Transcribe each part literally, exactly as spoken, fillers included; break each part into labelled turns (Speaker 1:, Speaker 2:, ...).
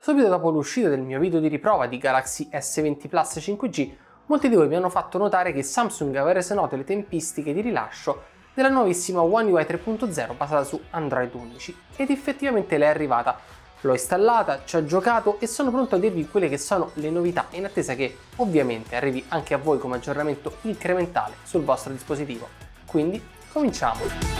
Speaker 1: Subito dopo l'uscita del mio video di riprova di Galaxy S venti Plus cinque G, molti di voi mi hanno fatto notare che Samsung aveva reso note le tempistiche di rilascio della nuovissima One U I tre punto zero basata su Android undici, ed effettivamente l'è arrivata. L'ho installata, ci ho giocato e sono pronto a dirvi quelle che sono le novità, in attesa che ovviamente arrivi anche a voi come aggiornamento incrementale sul vostro dispositivo. Quindi cominciamo!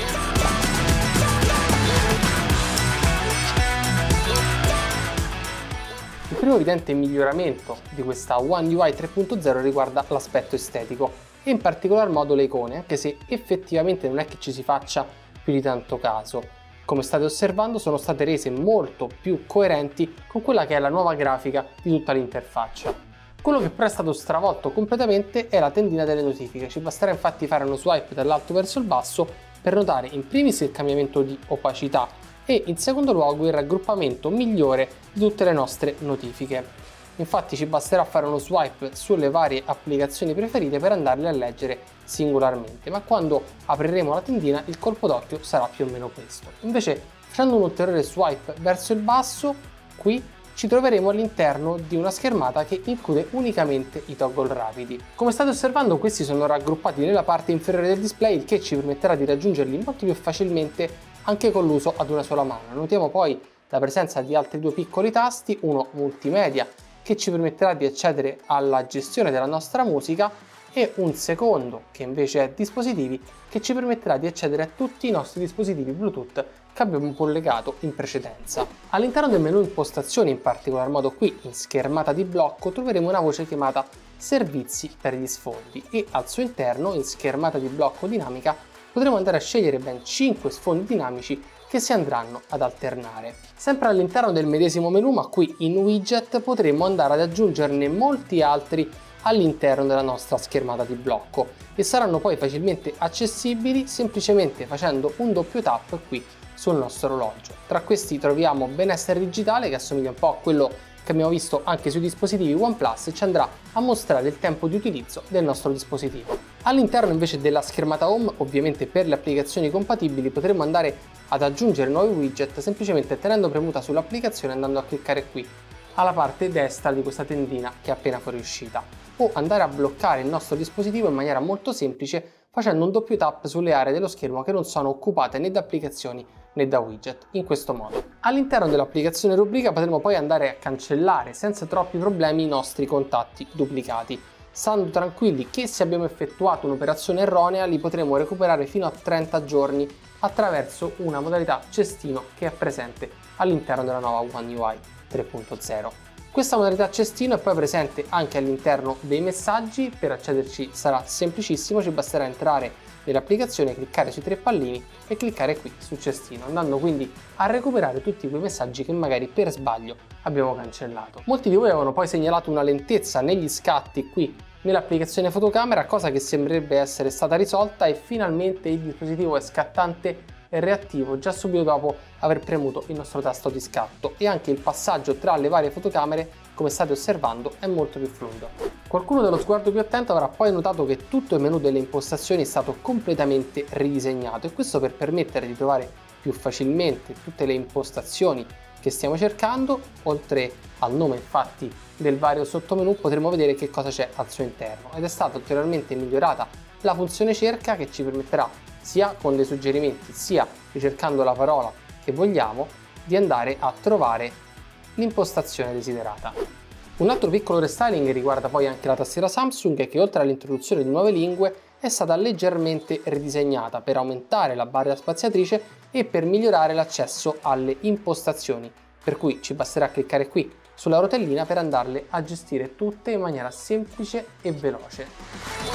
Speaker 1: Il primo evidente miglioramento di questa One U I tre punto zero riguarda l'aspetto estetico e in particolar modo le icone, anche se effettivamente non è che ci si faccia più di tanto caso. Come state osservando, sono state rese molto più coerenti con quella che è la nuova grafica di tutta l'interfaccia. Quello che però è stato stravolto completamente è la tendina delle notifiche. Ci basterà infatti fare uno swipe dall'alto verso il basso per notare in primis il cambiamento di opacità e in secondo luogo il raggruppamento migliore di tutte le nostre notifiche. Infatti ci basterà fare uno swipe sulle varie applicazioni preferite per andarle a leggere singolarmente, ma quando apriremo la tendina il colpo d'occhio sarà più o meno questo. Invece, facendo un ulteriore swipe verso il basso, qui ci troveremo all'interno di una schermata che include unicamente i toggle rapidi. Come state osservando, questi sono raggruppati nella parte inferiore del display, il che ci permetterà di raggiungerli molto più facilmente anche con l'uso ad una sola mano. Notiamo poi la presenza di altri due piccoli tasti, uno multimedia che ci permetterà di accedere alla gestione della nostra musica e un secondo che invece è dispositivi, che ci permetterà di accedere a tutti i nostri dispositivi Bluetooth che abbiamo collegato in precedenza. All'interno del menu impostazioni, in particolar modo qui in schermata di blocco, troveremo una voce chiamata servizi per gli sfondi e al suo interno, in schermata di blocco dinamica, potremo andare a scegliere ben cinque sfondi dinamici che si andranno ad alternare. Sempre all'interno del medesimo menu, ma qui in widget, potremo andare ad aggiungerne molti altri all'interno della nostra schermata di blocco e saranno poi facilmente accessibili semplicemente facendo un doppio tap qui sul nostro orologio. Tra questi troviamo benessere digitale, che assomiglia un po' a quello che abbiamo visto anche sui dispositivi OnePlus e ci andrà a mostrare il tempo di utilizzo del nostro dispositivo. All'interno invece della schermata home, ovviamente per le applicazioni compatibili, potremo andare ad aggiungere nuovi widget semplicemente tenendo premuta sull'applicazione e andando a cliccare qui alla parte destra di questa tendina che è appena fuoriuscita, o andare a bloccare il nostro dispositivo in maniera molto semplice facendo un doppio tap sulle aree dello schermo che non sono occupate né da applicazioni né da widget, in questo modo. All'interno dell'applicazione rubrica potremo poi andare a cancellare senza troppi problemi i nostri contatti duplicati, stando tranquilli che se abbiamo effettuato un'operazione erronea li potremo recuperare fino a trenta giorni attraverso una modalità cestino che è presente all'interno della nuova One U I tre punto zero. Questa modalità cestino è poi presente anche all'interno dei messaggi. Per accederci sarà semplicissimo, ci basterà entrare nell'applicazione, cliccare sui tre pallini e cliccare qui su cestino, andando quindi a recuperare tutti quei messaggi che magari per sbaglio abbiamo cancellato. Molti di voi avevano poi segnalato una lentezza negli scatti qui nell'applicazione fotocamera, cosa che sembrerebbe essere stata risolta e finalmente il dispositivo è scattante e reattivo già subito dopo aver premuto il nostro tasto di scatto, e anche il passaggio tra le varie fotocamere, come state osservando, è molto più fluido. Qualcuno dello sguardo più attento avrà poi notato che tutto il menu delle impostazioni è stato completamente ridisegnato, e questo per permettere di trovare più facilmente tutte le impostazioni che stiamo cercando. Oltre al nome infatti del vario sottomenu potremo vedere che cosa c'è al suo interno, ed è stata ulteriormente migliorata la funzione cerca, che ci permetterà sia con dei suggerimenti sia ricercando la parola che vogliamo di andare a trovare l'impostazione desiderata. Un altro piccolo restyling riguarda poi anche la tastiera Samsung, che oltre all'introduzione di nuove lingue è stata leggermente ridisegnata per aumentare la barra spaziatrice e per migliorare l'accesso alle impostazioni, per cui ci basterà cliccare qui sulla rotellina per andarle a gestire tutte in maniera semplice e veloce.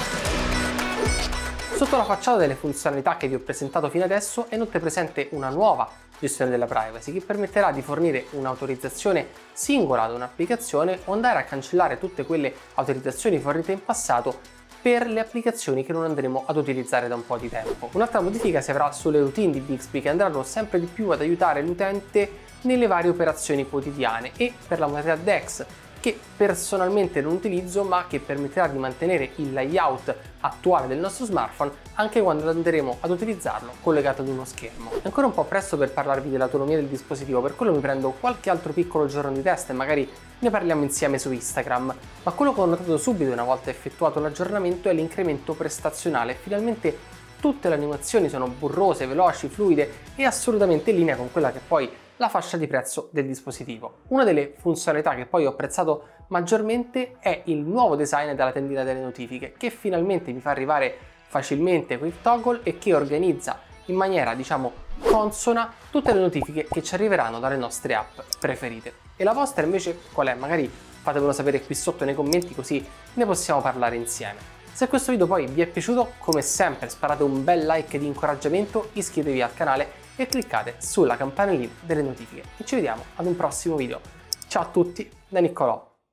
Speaker 1: Sotto la facciata delle funzionalità che vi ho presentato fino adesso è inoltre presente una nuova gestione della privacy che permetterà di fornire un'autorizzazione singola ad un'applicazione o andare a cancellare tutte quelle autorizzazioni fornite in passato per le applicazioni che non andremo ad utilizzare da un po' di tempo. Un'altra modifica si avrà sulle routine di Bixby, che andranno sempre di più ad aiutare l'utente nelle varie operazioni quotidiane, e per la modalità D E X che personalmente non utilizzo, ma che permetterà di mantenere il layout attuale del nostro smartphone anche quando andremo ad utilizzarlo collegato ad uno schermo. È ancora un po' presto per parlarvi dell'autonomia del dispositivo, per quello mi prendo qualche altro piccolo giorno di test e magari ne parliamo insieme su Instagram, ma quello che ho notato subito una volta effettuato l'aggiornamento è l'incremento prestazionale. Finalmente tutte le animazioni sono burrose, veloci, fluide e assolutamente in linea con quella che poi la fascia di prezzo del dispositivo. Una delle funzionalità che poi ho apprezzato maggiormente è il nuovo design della tendina delle notifiche, che finalmente mi fa arrivare facilmente Quick Toggle e che organizza in maniera, diciamo, consona tutte le notifiche che ci arriveranno dalle nostre app preferite. E la vostra invece qual è? Magari fatemelo sapere qui sotto nei commenti, così ne possiamo parlare insieme. Se questo video poi vi è piaciuto, come sempre sparate un bel like di incoraggiamento, iscrivetevi al canale e cliccate sulla campanellina delle notifiche e ci vediamo ad un prossimo video. Ciao a tutti da Niccolò.